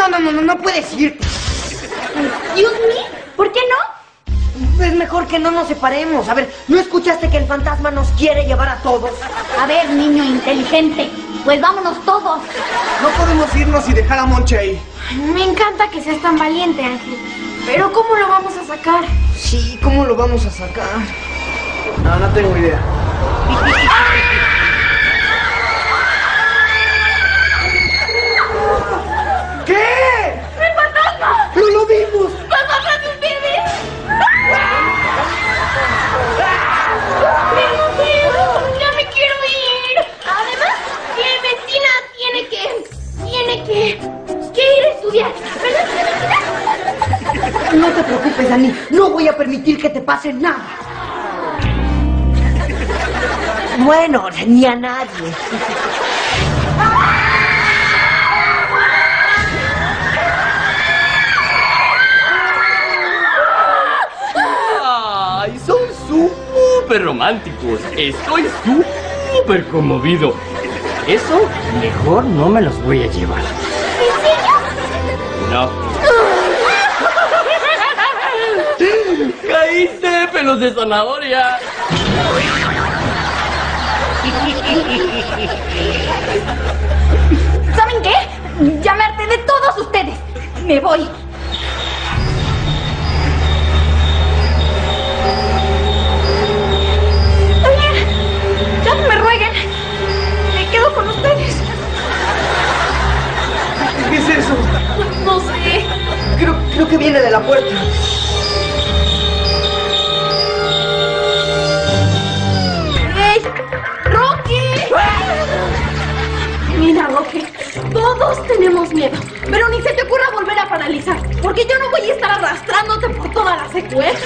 No puedes irte. Dios mío, ¿por qué no? Es mejor que no nos separemos. A ver, ¿no escuchaste que el fantasma nos quiere llevar a todos? A ver, niño inteligente, pues vámonos todos. No podemos irnos y dejar a Monche ahí. Me encanta que seas tan valiente, Ángel. Pero ¿cómo lo vamos a sacar? Sí, ¿cómo lo vamos a sacar? No tengo idea. ¿Qué? ¡El fantasma! ¡No lo vimos! ¡Vamos atrás de ustedes! ¡Me emociono! ¡Ya me quiero ir! Además, mi vecina tiene que ir a estudiar. ¿Verdad? No te preocupes, Dani. No voy a permitir que te pase nada. Bueno, ni a nadie. ¡Ay, son súper románticos! Estoy súper conmovido. Eso, mejor no me los voy a llevar. ¿En serio? No. ¡Caíste, pelos de zanahoria! ¿Saben qué? Ya me harté de todos ustedes. Me voy. Ya no me rueguen. Me quedo con ustedes. ¿Qué es eso? No sé. Creo que viene de la puerta. ¡Ey! ¡Rocky! Mira, Rocky, todos tenemos miedo, pero ni se te ocurra volver a paralizar, porque yo no voy a estar arrastrándote por toda la secu, ¿eh?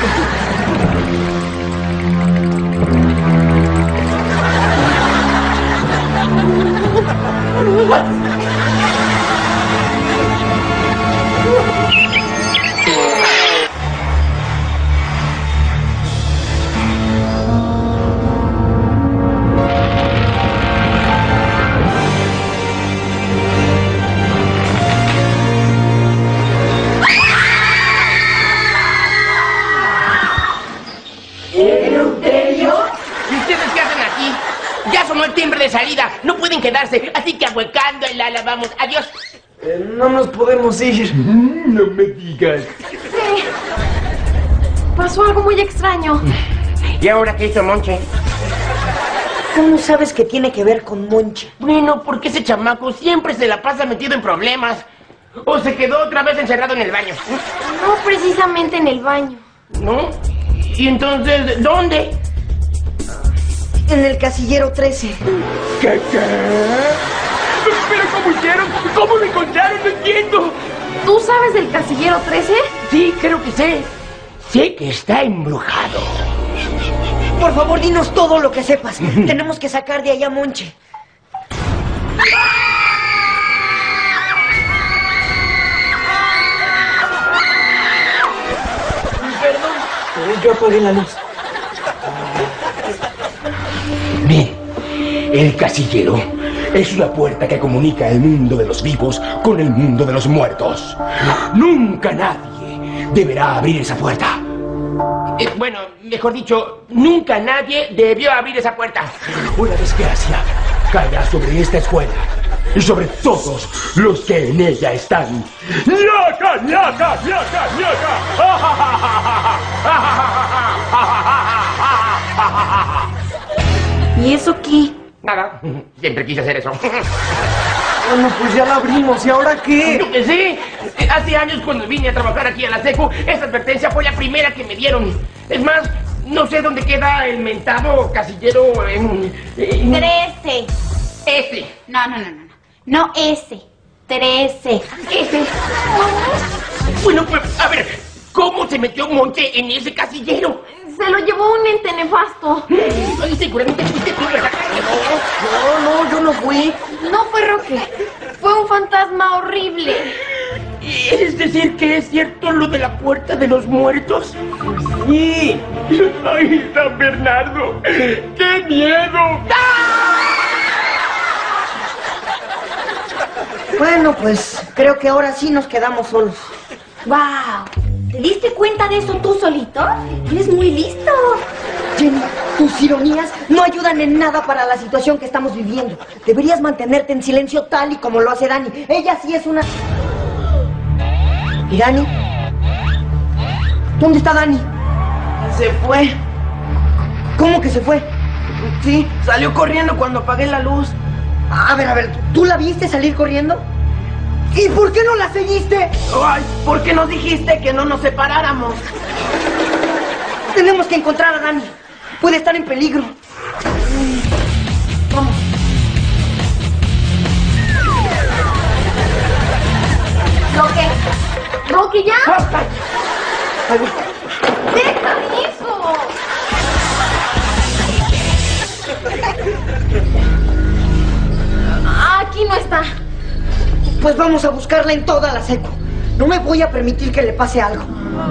De salida, no pueden quedarse, así que ahuecando el ala, vamos, adiós. No nos podemos ir. No me digas. Sí. Pasó algo muy extraño. ¿Y ahora qué hizo Monche? ¿Cómo sabes que tiene que ver con Monche? Bueno, porque ese chamaco siempre se la pasa metido en problemas. O se quedó otra vez encerrado en el baño. No precisamente en el baño. ¿No? ¿Y entonces dónde? En el casillero 13. ¿Qué? ¿Pero cómo hicieron? ¿Cómo lo encontraron? No entiendo. ¿Tú sabes del casillero 13? Sí, creo que sé. Sé que está embrujado. Por favor, dinos todo lo que sepas. Tenemos que sacar de allá a Monche. Perdón. Yo apagué la luz. Mire, el casillero es una puerta que comunica el mundo de los vivos con el mundo de los muertos. Nunca nadie deberá abrir esa puerta. Bueno, mejor dicho, nunca nadie debió abrir esa puerta. Una desgracia caerá sobre esta escuela y sobre todos los que en ella están. ¡Ñaca, ñaca, ñaca, ñaca! ¿Y eso qué? Nada, siempre quise hacer eso. Bueno, pues ya la abrimos. ¿Y ahora qué? Yo que sé. Hace años cuando vine a trabajar aquí a la secu, esa advertencia fue la primera que me dieron. Es más, no sé dónde queda el mentado casillero en 13. Ese. No ese. 13. Ese. Bueno, pues, a ver, ¿cómo se metió Monche en ese casillero? Se lo llevó un ente nefasto. Ay, seguramente fuiste tú, ¿verdad? No, yo no fui. No fue Roque. Fue un fantasma horrible. ¿Es decir que es cierto lo de la puerta de los muertos? Sí. ¡Ay, San Bernardo! ¡Qué miedo! Bueno, pues creo que ahora sí nos quedamos solos. ¡Wow! ¿Te diste cuenta de eso tú solito? Eres muy listo. Jenny, tus ironías no ayudan en nada para la situación que estamos viviendo. Deberías mantenerte en silencio tal y como lo hace Dani. Ella sí es una... ¿Y Dani? ¿Dónde está Dani? Se fue. ¿Cómo que se fue? Sí, salió corriendo cuando apagué la luz. A ver, ¿tú la viste salir corriendo? ¿Y por qué no la seguiste? Ay, ¿por qué nos dijiste que no nos separáramos? Tenemos que encontrar a Dani. Puede estar en peligro. Vamos. ¡Roque, ya! Ay, ¡Deja eso! Aquí no está. pues vamos a buscarla en toda la seco. No me voy a permitir que le pase algo.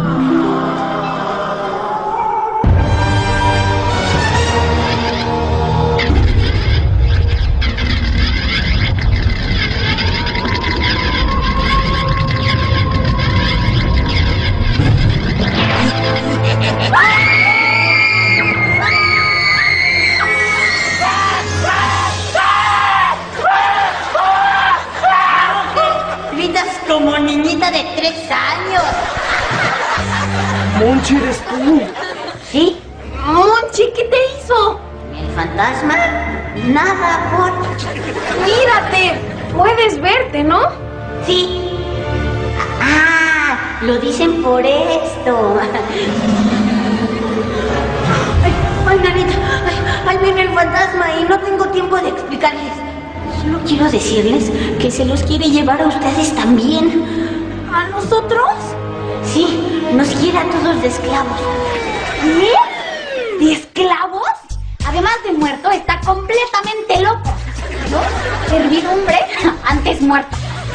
Como niñita de 3 años. Monchi, ¿eres tú? ¿Sí? Monchi, ¿qué te hizo? ¿El fantasma? Nada, por... Mírate, puedes verte, ¿no? Sí. Ah, lo dicen por esto. Ay, nanita, ahí viene el fantasma y no tengo tiempo de explicarles. Solo quiero decirles que se los quiere llevar a ustedes también. ¿A nosotros? Sí, nos quiere a todos de esclavos. ¿Qué? ¿De esclavos? Además de muerto, está completamente loco. ¿No? Servidumbre antes muerto.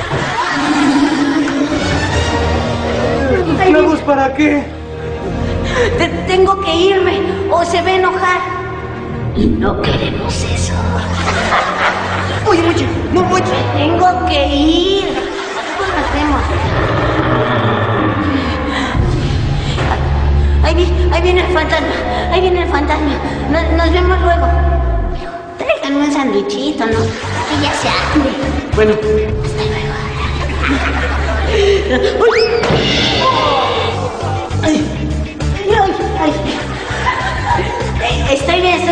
¿Esclavos para qué? Tengo que irme o se va a enojar. Y no queremos eso. Oye, Mochi. Tengo que ir. Después nos vemos. Ahí viene el fantasma. Ahí viene el fantasma. Nos vemos luego. Tráiganme un sandwichito, ¿no? Que ya se hambre. Bueno. Hasta luego. Ay. Estoy bien.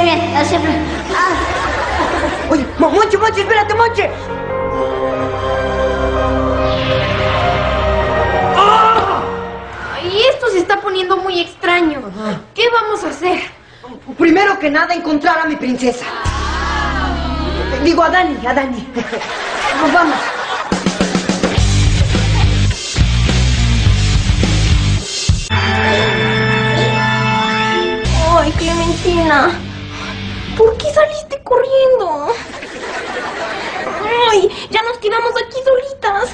Oye, Monchi, espérate, Monchi. Y esto se está poniendo muy extraño. ¿Qué vamos a hacer? Primero que nada, encontrar a mi princesa. Digo, a Dani. Nos vamos. Ay, Clementina, ¿por qué saliste corriendo? Ay, ya nos quedamos aquí solitas.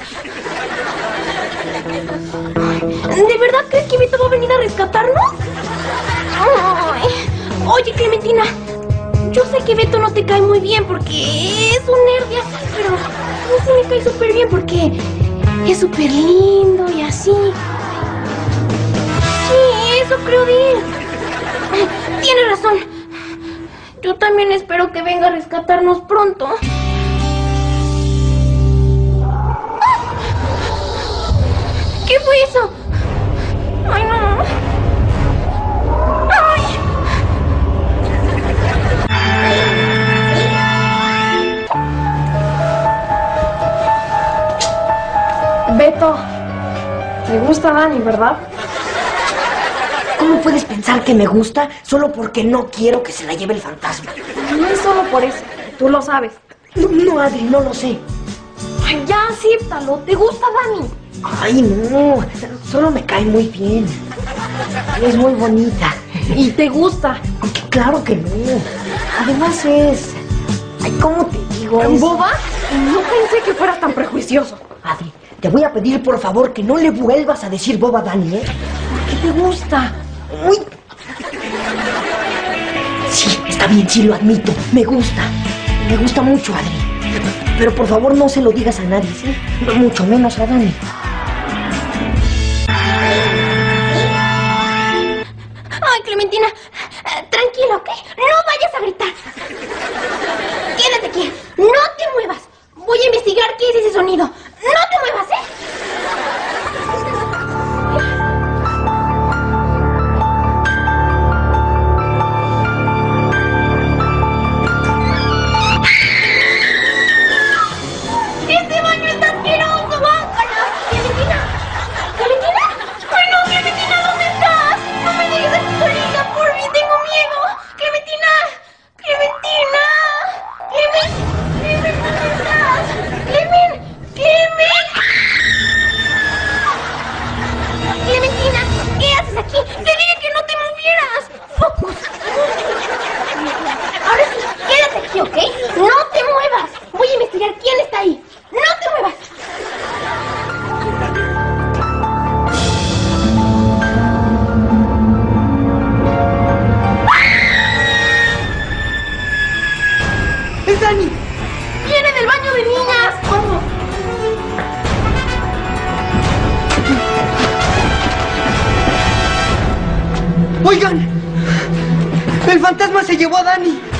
¿De verdad crees que Beto va a venir a rescatarnos? Ay. Oye, Clementina, yo sé que Beto no te cae muy bien porque es un nerd, pero a mí sí me cae súper bien porque es súper lindo y así. Sí, eso creo de él. Tienes razón. Yo también espero que venga a rescatarnos pronto. ¿Qué fue eso? Ay, no. Ay. Beto, te gusta Dani, ¿verdad? ¿Cómo puedes pensar que me gusta solo porque no quiero que se la lleve el fantasma? No es solo por eso, tú lo sabes. No, Adri, no lo sé. Ay, ya, acéptalo, ¿te gusta Dani? Ay, no, solo me cae muy bien. Es muy bonita. ¿Y te gusta? Claro que no. Además es... Ay, ¿cómo te digo? Es... ¿Boba? No pensé que fueras tan prejuicioso. Adri, te voy a pedir por favor que no le vuelvas a decir boba a Dani, ¿eh? ¿Qué te gusta? Uy. Sí, está bien, sí lo admito. Me gusta. Me gusta mucho, Adri. Pero por favor no se lo digas a nadie, ¿sí? Mucho menos a Dani. Ay, Clementina, tranquila, ¿ok? No vayas a gritar. Quédate aquí, no te muevas. Voy a investigar qué es ese sonido. No te muevas, ¿eh? ¡Este baño está asqueroso! ¡Bájala! ¡Clementina! ¡Clementina! ¡Ay, no, Clementina! ¿Dónde estás? ¡No me dejes aquí solita, por mí! ¡Tengo miedo! ¡Clementina! ¡Clementina! ¡Clemen! ¡Clemen! ¿Dónde estás? ¡Clemen! ¡Clemen! ¡Clementina! ¿Qué haces aquí? ¡Te dije que no te movieras! ¡Focus! Ahora sí, quédate aquí, ¿ok? ¡No te muevas! Voy a investigar quién está ahí. ¡No te muevas! ¡Es Dani! ¡Viene del baño de niñas! ¡Vamos! ¡Oigan! ¡El fantasma se llevó a Dani!